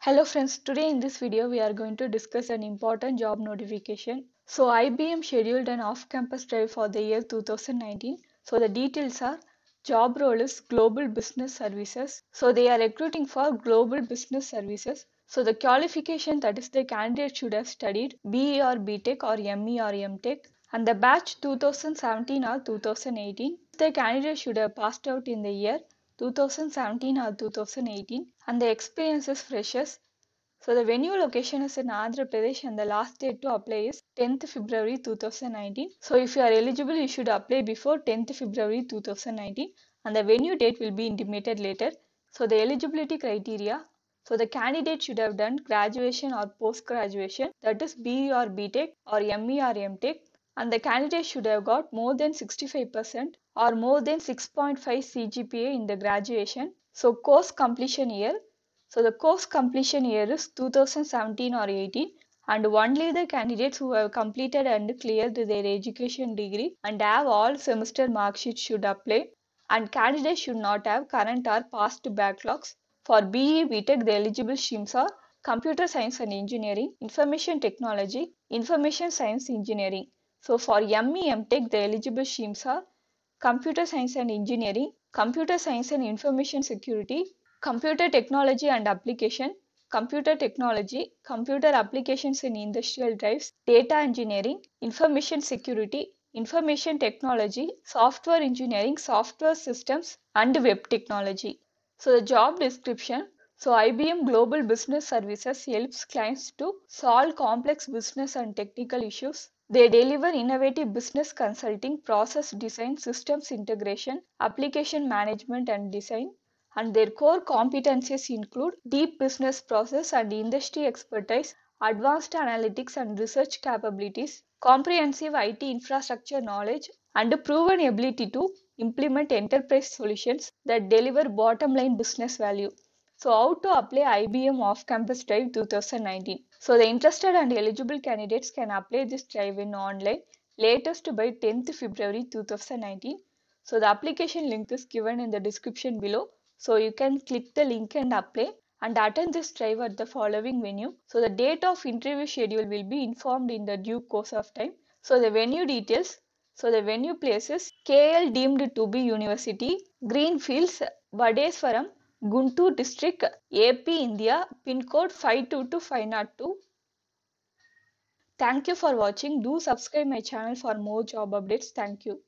Hello friends, today in this video we are going to discuss an important job notification. So IBM scheduled an off-campus drive for the year 2019. So the details are job role is Global Business Services. So they are recruiting for Global Business Services. So the qualification, that is the candidate should have studied BE or BTech or ME or MTech and the batch 2017 or 2018. The candidate should have passed out in the year 2017 or 2018 and the experience is freshers. So the venue location is in Andhra Pradesh and the last date to apply is 10th February 2019. So if you are eligible, you should apply before 10th February 2019 and the venue date will be intimated later. So the eligibility criteria. So the candidate should have done graduation or post-graduation, that is BE or BTech or ME or MTech, and the candidate should have got more than 65% or more than 6.5 CGPA in the graduation. So course completion year. So the course completion year is 2017 or 18 and only the candidates who have completed and cleared their education degree and have all semester mark sheets should apply, and candidates should not have current or past backlogs. For BE BTech, the eligible streams are Computer Science and Engineering, Information Technology, Information Science Engineering. So for ME MTech, the eligible streams are Computer Science and Engineering, Computer Science and Information Security, Computer Technology and Application, Computer Technology, Computer Applications in Industrial Drives, Data Engineering, Information Security, Information Technology, Software Engineering, Software Systems, and Web Technology. So the job description. So IBM Global Business Services helps clients to solve complex business and technical issues. They deliver innovative business consulting, process design, systems integration, application management and design, and their core competencies include deep business process and industry expertise, advanced analytics and research capabilities, comprehensive IT infrastructure knowledge, and a proven ability to implement enterprise solutions that deliver bottom line business value. So how to apply IBM Off-Campus Drive 2019? So the interested and eligible candidates can apply this drive in online latest by 10th February 2019. So the application link is given in the description below. So you can click the link and apply and attend this drive at the following venue. So the date of interview schedule will be informed in the due course of time. So the venue details. So the venue place is KL deemed to be University, Greenfields, Badeswaram, Guntur district, AP, India, pin code 522-502. Thank you for watching. Do subscribe my channel for more job updates. Thank you.